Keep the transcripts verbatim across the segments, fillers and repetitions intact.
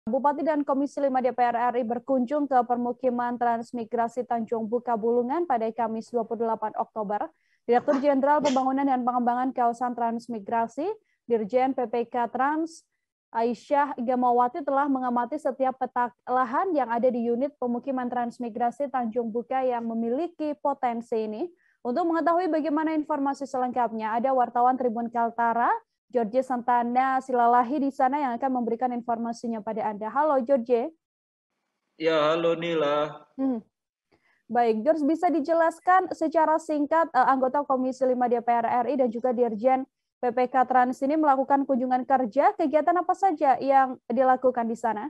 Bupati dan Komisi lima D P R R I berkunjung ke permukiman transmigrasi Tanjung Buka Bulungan pada Kamis dua puluh delapan Oktober. Direktur Jenderal Pembangunan dan Pengembangan Kawasan Transmigrasi, Dirjen P P K Trans, Aisyah Gamawati telah mengamati setiap petak lahan yang ada di unit pemukiman transmigrasi Tanjung Buka yang memiliki potensi ini. Untuk mengetahui bagaimana informasi selengkapnya, ada wartawan Tribun Kaltara, George Santana Silalahi di sana yang akan memberikan informasinya pada Anda. Halo George. Ya, halo Nila. Hmm. Baik, George, bisa dijelaskan secara singkat uh, anggota Komisi lima D P R R I dan juga Dirjen P P K Trans ini melakukan kunjungan kerja, kegiatan apa saja yang dilakukan di sana?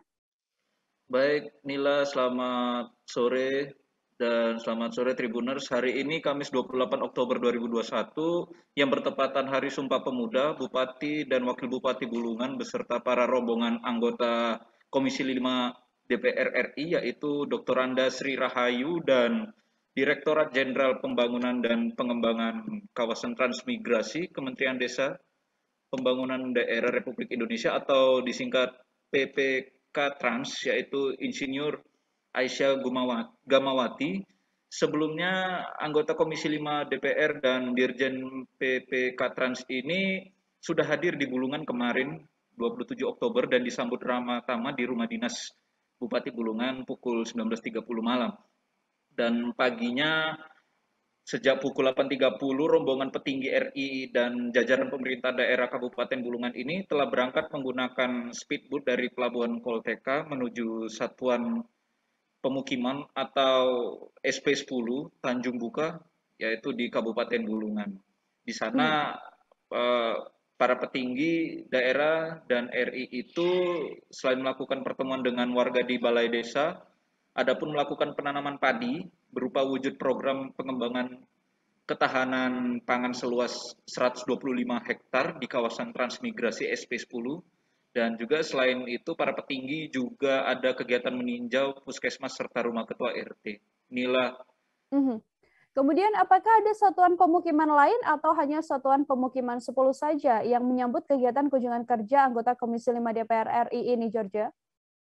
Baik, Nila, selamat sore. Dan selamat sore Tribuners. Hari ini Kamis dua puluh delapan Oktober dua ribu dua puluh satu yang bertepatan Hari Sumpah Pemuda, Bupati dan Wakil Bupati Bulungan beserta para rombongan anggota Komisi lima D P R R I yaitu Doktor Anda Sri Rahayu dan Direktorat Jenderal Pembangunan dan Pengembangan Kawasan Transmigrasi Kementerian Desa Pembangunan Daerah Republik Indonesia atau disingkat P P K Trans yaitu Insinyur Aisyah Gamawati. Sebelumnya anggota Komisi lima D P R dan Dirjen P P K Trans ini sudah hadir di Bulungan kemarin dua puluh tujuh Oktober dan disambut ramah tamah di Rumah Dinas Bupati Bulungan pukul sembilan belas tiga puluh malam. Dan paginya sejak pukul delapan tiga puluh rombongan petinggi R I dan jajaran pemerintah daerah Kabupaten Bulungan ini telah berangkat menggunakan speedboat dari Pelabuhan Kolteka menuju Satuan Pemukiman atau S P sepuluh Tanjung Buka, yaitu di Kabupaten Bulungan. Di sana hmm. para petinggi daerah dan R I itu selain melakukan pertemuan dengan warga di balai desa, adapun melakukan penanaman padi berupa wujud program pengembangan ketahanan pangan seluas seratus dua puluh lima hektar di kawasan transmigrasi S P sepuluh. Dan juga selain itu para petinggi juga ada kegiatan meninjau puskesmas serta rumah ketua R T. Nila. Mm-hmm. Kemudian apakah ada satuan pemukiman lain atau hanya satuan pemukiman sepuluh saja yang menyambut kegiatan kunjungan kerja anggota Komisi lima D P R R I ini, Georgia?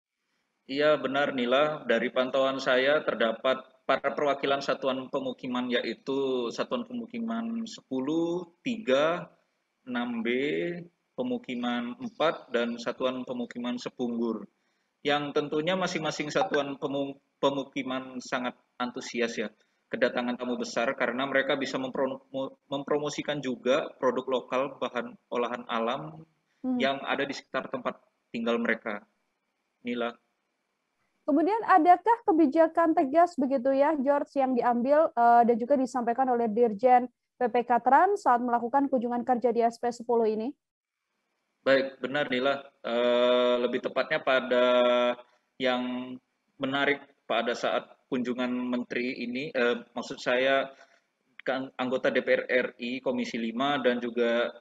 Iya benar Nila, dari pantauan saya terdapat para perwakilan satuan pemukiman yaitu Satuan Pemukiman sepuluh, tiga, enam B, Pemukiman empat, dan Satuan Pemukiman Sepunggur. Yang tentunya masing-masing satuan pemukiman sangat antusias ya kedatangan tamu besar karena mereka bisa mempromosikan juga produk lokal bahan olahan alam hmm. yang ada di sekitar tempat tinggal mereka. Nila. Kemudian adakah kebijakan tegas begitu ya, George, yang diambil uh, dan juga disampaikan oleh Dirjen P P K Trans saat melakukan kunjungan kerja di S P sepuluh ini? Baik, benar Nila. Uh, lebih tepatnya pada yang menarik pada saat kunjungan Menteri ini, uh, maksud saya kan, anggota D P R R I Komisi lima dan juga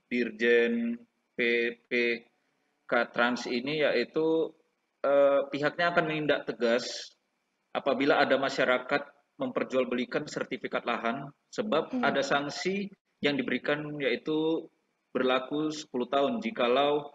Dirjen P P K Trans ini yaitu uh, pihaknya akan menindak tegas apabila ada masyarakat memperjualbelikan sertifikat lahan sebab hmm. ada sanksi yang diberikan yaitu berlaku sepuluh tahun jikalau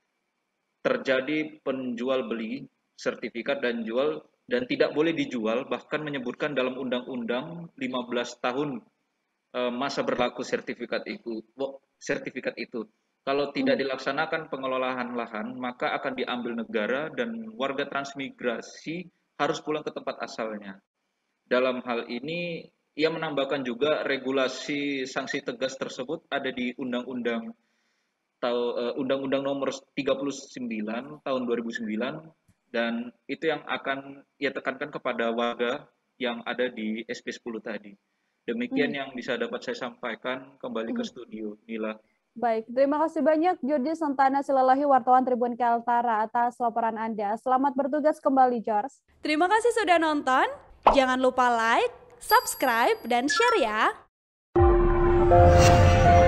terjadi penjual beli sertifikat dan jual dan tidak boleh dijual, bahkan menyebutkan dalam undang-undang lima belas tahun e, masa berlaku sertifikat itu. Sertifikat itu. Kalau tidak dilaksanakan pengelolaan lahan, maka akan diambil negara dan warga transmigrasi harus pulang ke tempat asalnya. Dalam hal ini ia menambahkan juga regulasi sanksi tegas tersebut ada di Undang-Undang Undang-Undang Nomor tiga puluh sembilan Tahun dua ribu sembilan dan itu yang akan ia tekankan kepada warga yang ada di S P sepuluh tadi. Demikian hmm. yang bisa dapat saya sampaikan. Kembali hmm. ke studio, Nila. Baik, terima kasih banyak George Santana Silalahi, wartawan Tribun Kaltara atas laporan Anda. Selamat bertugas kembali, George. Terima kasih sudah nonton. Jangan lupa like, subscribe, dan share ya.